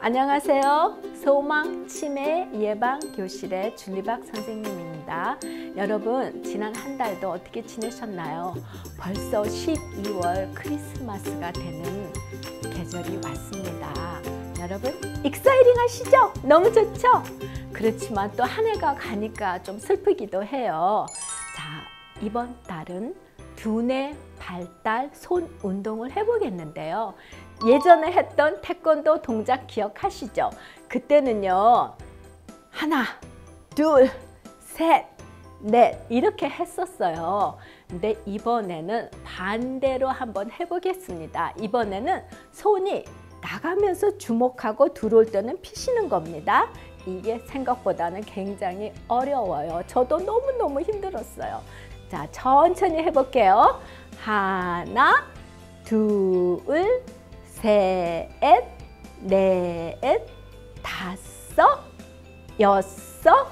안녕하세요. 소망 치매 예방 교실의 줄리박 선생님입니다. 여러분, 지난 한 달도 어떻게 지내셨나요? 벌써 12월 크리스마스가 되는 계절이 왔습니다. 여러분, 익사이링 하시죠? 너무 좋죠? 그렇지만 또 한 해가 가니까 좀 슬프기도 해요. 자, 이번 달은 두뇌 발달 손 운동을 해보겠는데요. 예전에 했던 태권도 동작 기억하시죠? 그때는요, 하나, 둘, 셋, 넷 이렇게 했었어요. 근데 이번에는 반대로 한번 해보겠습니다. 이번에는 손이 나가면서 주목하고 들어올 때는 피시는 겁니다. 이게 생각보다는 굉장히 어려워요. 저도 너무너무 힘들었어요. 자, 천천히 해볼게요. 하나, 둘, 셋, 넷, 다섯, 여섯,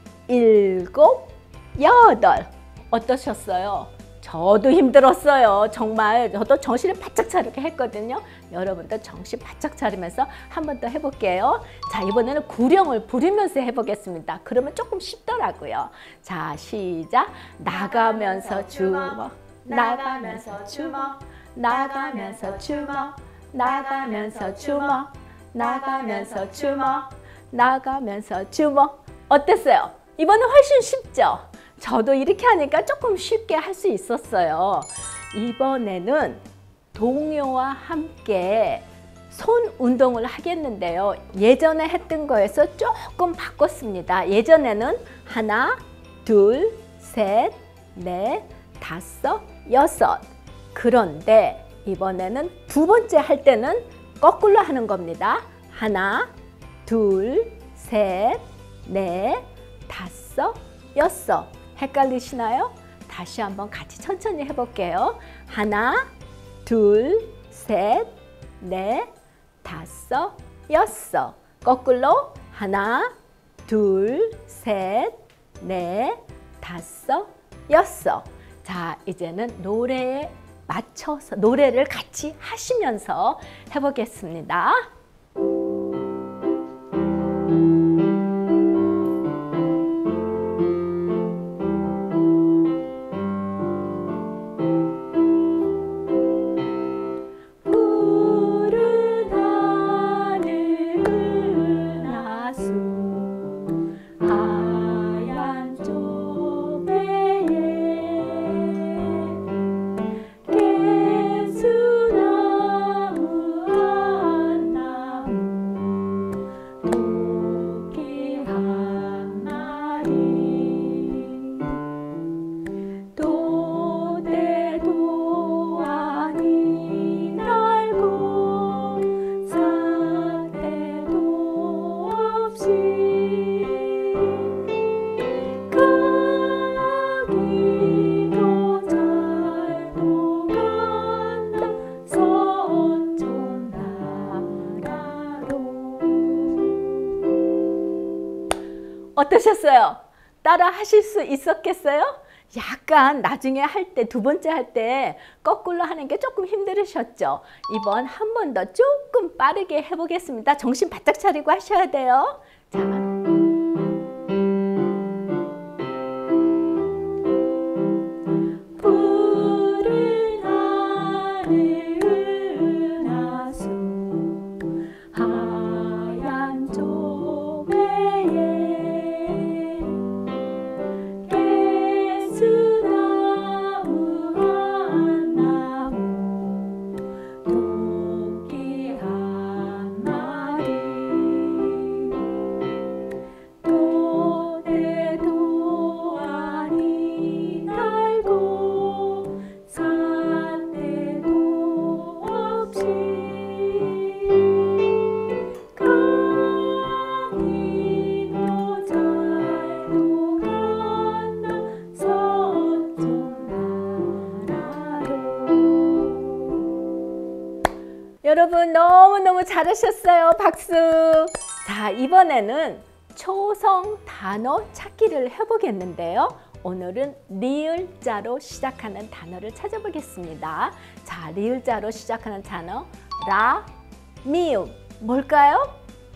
일곱, 여덟. 어떠셨어요? 저도 힘들었어요. 정말 저도 정신을 바짝 차리게 했거든요. 여러분도 정신 바짝 차리면서 한 번 더 해볼게요. 자, 이번에는 구령을 부르면서 해보겠습니다. 그러면 조금 쉽더라고요. 자, 시작. 나가면서 주먹, 나가면서 주먹, 나가면서 주먹, 나가면서 주먹, 나가면서 주먹, 나가면서 주먹. 어땠어요? 이번엔 훨씬 쉽죠? 저도 이렇게 하니까 조금 쉽게 할 수 있었어요. 이번에는 동요와 함께 손 운동을 하겠는데요. 예전에 했던 거에서 조금 바꿨습니다. 예전에는 하나, 둘, 셋, 넷, 다섯, 여섯. 그런데 이번에는 두 번째 할 때는 거꾸로 하는 겁니다. 하나, 둘, 셋, 넷, 다섯, 여섯. 헷갈리시나요? 다시 한번 같이 천천히 해볼게요. 하나, 둘, 셋, 넷, 다섯, 여섯. 거꾸로 하나, 둘, 셋, 넷, 다섯, 여섯. 자, 이제는 노래에 맞춰서 노래를 같이 하시면서 해보겠습니다. 어떠셨어요? 따라 하실 수 있었겠어요? 약간 나중에 할 때, 두 번째 할 때 거꾸로 하는 게 조금 힘들으셨죠? 이번 한 번 더 조금 빠르게 해보겠습니다. 정신 바짝 차리고 하셔야 돼요. 자. 여러분 너무너무 잘하셨어요. 박수! 자, 이번에는 초성 단어 찾기를 해보겠는데요. 오늘은 리을자로 시작하는 단어를 찾아보겠습니다. 자, 리을자로 시작하는 단어 라, 미음 뭘까요?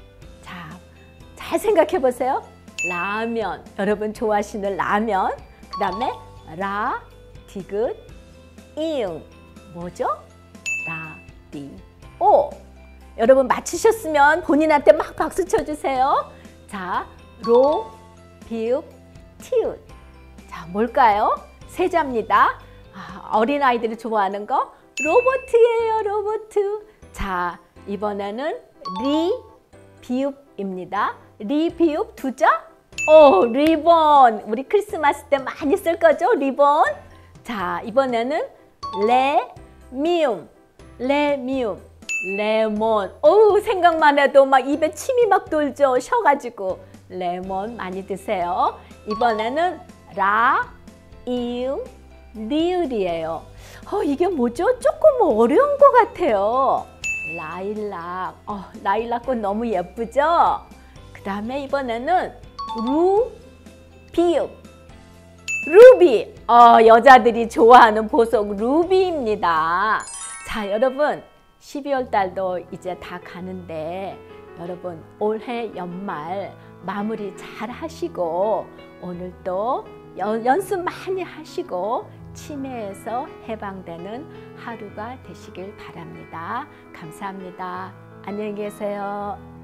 잘 생각해 보세요. 라면, 여러분 좋아하시는 라면. 그 다음에 라, 디귿, 이응, 뭐죠? 라디오. 여러분 맞히셨으면 본인한테 막 박수 쳐주세요. 자, 로, 비읍, 티읕. 자, 뭘까요? 세자입니다. 어린아이들이 좋아하는 거 로봇이에요, 로봇. 자, 이번에는 리, 비읍입니다. 리, 비읍, 두자? 리본. 우리 크리스마스 때 많이 쓸 거죠, 리본. 자, 이번에는 레, 미음. 레, 미음. 레몬. 생각만 해도 막 입에 침이 막 돌죠. 쉬어가지고. 레몬 많이 드세요. 이번에는 라, 이응, 리을이에요. 이게 뭐죠? 조금 어려운 것 같아요. 라일락. 라일락꽃 너무 예쁘죠? 그 다음에 이번에는 루, 비읍. 루비. 여자들이 좋아하는 보석 루비입니다. 자, 여러분 12월 달도 이제 다 가는데 여러분 올해 연말 마무리 잘 하시고 오늘도 연습 많이 하시고 치매에서 해방되는 하루가 되시길 바랍니다. 감사합니다. 안녕히 계세요.